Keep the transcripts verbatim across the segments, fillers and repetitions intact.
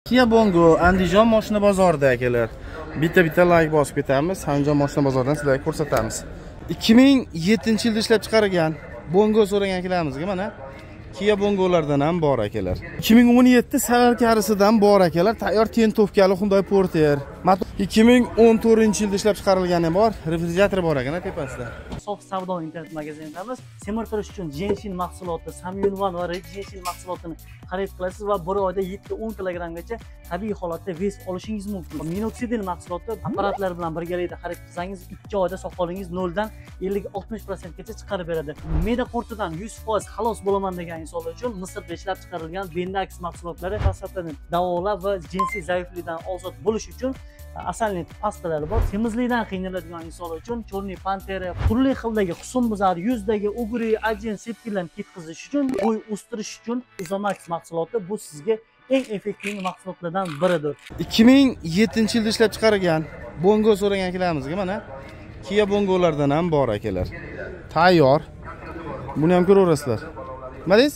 Kia Bongo Andijon mashina bozorida akalar. Bitta-bitta like bosib ketamiz. Andijon mashina bozoridan sizlarga ko'rsatamiz. ikki ming yettinchi yilda ishlab chiqarilgan Bongo so'ragan akalarimizga mana Kia Bongolardan ham bor akalar. ikki ming o'n yetti Salar karisidan bor akalar. Tayyor tentovkali Hyundai Porter. ikki ming o'n to'rtinchi yilda ishlab chiqarilgani bor. Refrigerator bor ekan tepasida. Sof savdo internet magazinidamiz. Semirtirish uchun jenshin mahsuloti, samyunvan va red jenshin mahsulotini xarid qilasiz va bir oyda yetti o'n kilogrammgacha tabiiy holatda vес olishingiz mumkin. Minoxidil mahsuloti apparatlar bilan birgalikda xarid qilsangiz ikki oyda soqolingiz noldan ellik oltmish prosent gacha chiqarib beradi. Me'da qurtidan yuz foiz xalos bo'laman degan insonlar uchun Misrda ishlab chiqarilgan Bendax mahsulotlari prostatani davolab va jinsiy zaiflikdan ozod bo'lish uchun asalni pastalari bor. Semizlikdan qiynaladigan insonlar uchun Chorniy Pantera, turli xildagi husnbuzar, yuzdagi ugri, ajin, sepkillarni ketkazish uchun, bo'y o'stirish uchun Izomax mahsuloti bu sizga eng effektiv mahsulotlardan biridir. ikki ming yettinchi yilda ishlab chiqarilgan Bongo so'ragan akalarimizga mana Kia Bongolardan ham bor akalar. Tayyor. Buni ham ko'raverasizlar. Nima deysiz?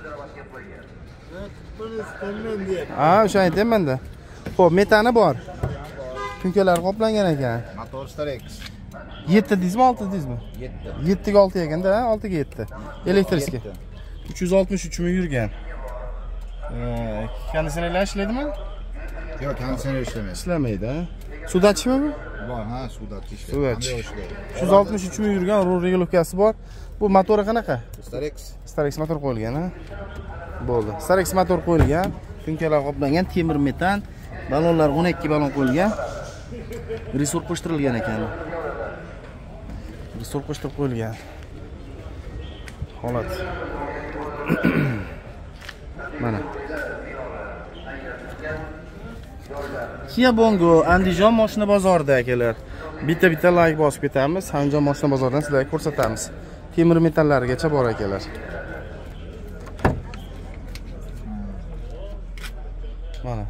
Ha, o'sha aytayman-da. Xo'p, metani bor. Tunkalar qoplangan ekan. Motor Starex. yetti deysizmi, olti deysizmi? yetti. yetti ga olti ekanda, olti ga yetti. Elektriski. uch yuz oltmish uch ming yurgan. Konditsionerlar ishlaydimi? Yo'q, konditsioner ishlamaydi. Ishlamaydi, ha. Suvdatchimi bu? Bor, ha, suvdatchi ishlaydi. Suvdatchi. uch yuz oltmish uch ming yurgan rul regulovkasi bor. Bu motori qanaqa? Starex. Starex motor qo'yilgan, ha. Bo'ldi. Starex motor qo'yilgan, tunkalar qoplangan, temir metan, balonlar o'n ikki balon qo'yilgan. Resor qo'shtirilgan ekan. Resor qo'shtirib qo'yilgan. Holat. Mana. Kia Bongo Andijon mashina bozorida akalar. Bitta-bitta like bosib ketamiz. Andijon mashina bozoridan sizlarga ko'rsatamiz. Temir metallarigacha bor akalar. Mana.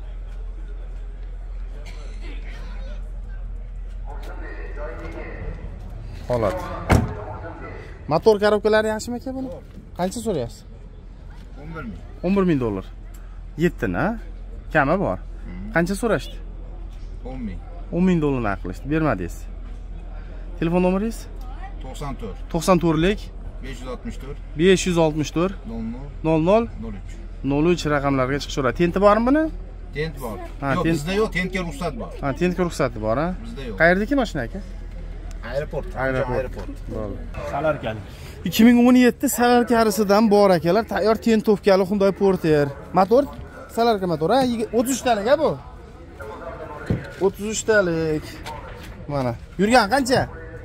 Holat. Motor korobkalari yaxshimi aka buni? Qancha so'rayapsiz? o'n bir ming. o'n bir ming dollar. yetti na? Kami bor. Qancha so'rashdi? o'n ming. o'n ming dollar naqd qilishdi. Bermadingiz. Telefon nomeringiz? to'qson to'rt. to'qson to'rtlik besh yuz oltmish to'rt. besh yuz oltmish to'rt nol nol. nol nol. nol uch. nol uch raqamlarga chiqishaveradi. Tenti bormi buni? Tent bor. Ha, Yo'q, tent- bizda yo'q, tentga ruxsat bor. Ha, tentga ruxsati bor, ha? Bizda yo'q. Qayerdagi mashina aka? Aeroport. Aeroport. Aeroport. Bo'ldi. Salar kali. ikki ming o'n yetti Salar karisidan bor akalar. Tayyor tentovkali Hyundai Porter. Motor Salarka motor, ha? o'ttiz uch talik, ha bu? o'ttiz uch talik. Mana. Yurgan qancha?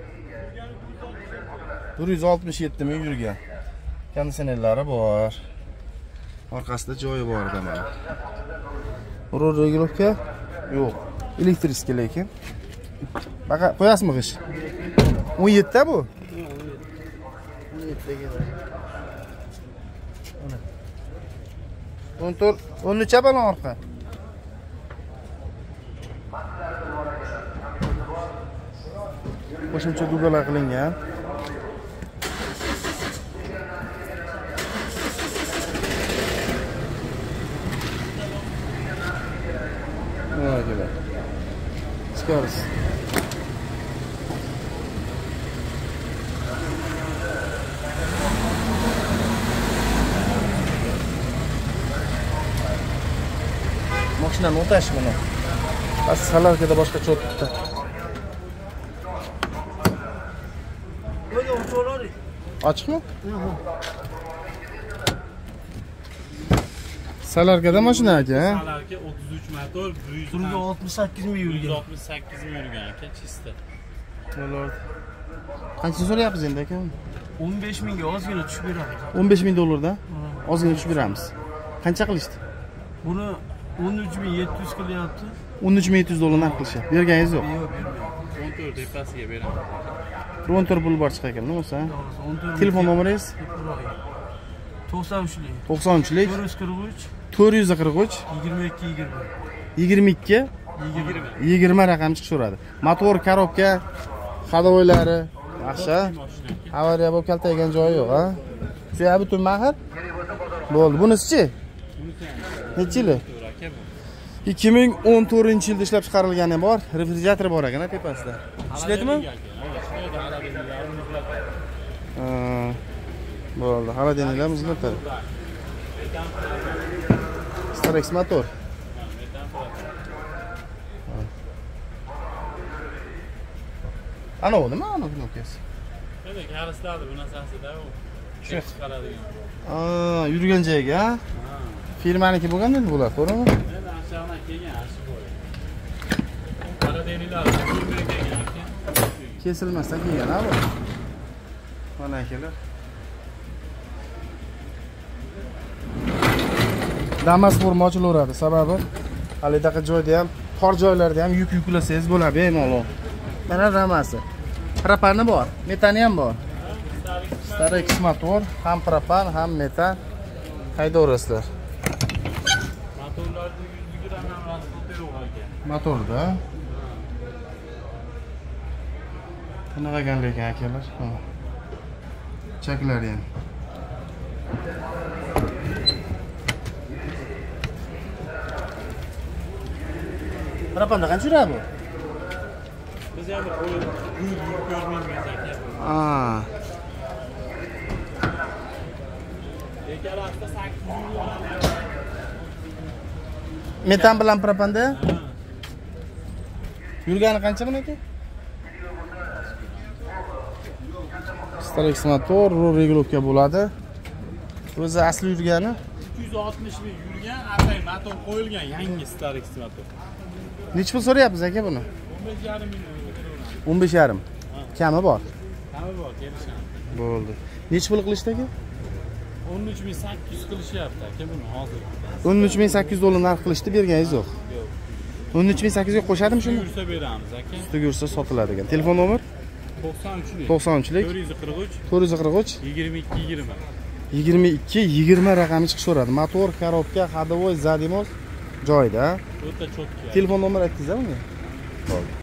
bir yuz oltmish yetti ming yurgan. Konditsionerlari bor. Orqasida joyi bor edi mana. Rul regulovka? Yo'q. Elektriski lekin. Baqa qo'yasizmi g'ish? o'n yetti bu? o'n to'rt, o'n uch balon orqa. Qo'shimcha dugalar qilingan. Mana kelar. Chiqaramiz. Mashinani o'tash buni. Bas salarkada boshqa cho'tdi. Ochiqmi? Salarkada mashina aka, ha? Salarka o'ttiz uch motor, bir yuz oltmish sakkiz ming yurgan. oltmish sakkiz ming yurgan aka, chista. Qancha so'rayapsiz endi aka? o'n besh mingga ozgina tushib beradi. o'n besh ming dollarda ozgina tushib beramiz. Qancha qilishdi? Buni o'n uch ming yetti yuz qilyapti. o'n uch ming yetti yuz dollar narx qilishyapti. Berganingiz yo'q. Yo'q, bermayapti. o'n to'rt depasiga beraman. o'n to'rt pul bor chiqar ekan, nima bo'lsa? o'n to'rt Telefon nomeringiz? to'qson uchlik. to'qson uchlik to'rt yuz qirq uch. to'rt yuz qirq uch yigirma ikki yigirma. yigirma ikki yigirma raqam chiqishaveradi. Motor, korobka, hadovoylari yaxshi. Avariya bo'lib kaltaygan joyi yo'q, ha? Suya butun mahir. Bo'ldi. Bunisi-chi? Necha yil? ikki ming o'n to'rtinchi yilda ishlab chiqarilgani bor. Refrigerator bor ekan tepasida. Ishlaydimi? Ha. Bo'ldi. Xolodilniklar muzlatadi. Starex motor. Ana o nima ana knopkasi? Mana karistadi bu narsasida u. Shu chiqaradigan. Aa, yurgan joyga. Firmaniki bo'lganda endi bular, to'g'rimi? Endi aşağıdan kelgan, ashi bor. Xolodilniklar yurmay kelgan ekan. Kesilmasdan kelgan ha bu. Mana akalar. Damas forma ochilaveradi. Sababi hali daqa joyda ham, tor joylarda ham yuk yuklasangiz bo'ladi bemalol. Mana ramasi. Propani bor, metani ham bor. Starex motor, ham propan, ham metan. Haydaverasizlar. Motorlarda yuz gramm rasxod ekan. Motorda. Qanaqagan lekin akalar. Chaklari ham. Propanda qancha yuradi bu? Biz ham qo'yib yuz ko'rmaymiz aka. Ha. Bekarasida sakkiz ming. Metan bilan propanda? Yurgani qancha buni aka? Starex motor, roll regulovka bo'ladi. O'zi asli yurgani uch yuz oltmish ming yurgan, atay motor qo'yilgan yangi Starex motor. necha pul so'rayapsiz aka buni? o'n besh yarim ming. o'n besh yarim. Kami bor. Kami bor, kelishamiz. Bo'ldi. Necha pul qilishdi aka? o'n uch ming sakkiz yuz qilishyapti aka buni hozir. o'n uch ming sakkiz yuz dollar narx qilishdi, berganingiz yo'q. Yo'q. o'n uch ming sakkiz yuzga qo'shadimi shuni? Yursa beramiz aka. Ustiga yursa sotiladi ekan. Telefon nomer? to'qson uchlik. to'qson uchlik to'rt yuz qirq uch. to'rt yuz qirq uch yigirma ikki yigirma. yigirma ikki yigirma raqami chiqishaveradi. Motor, korobka, ходовой, zadimoz joyida. O'ta cho'tka. Telefon nomer aytdingiz-mi? Bo'ldi.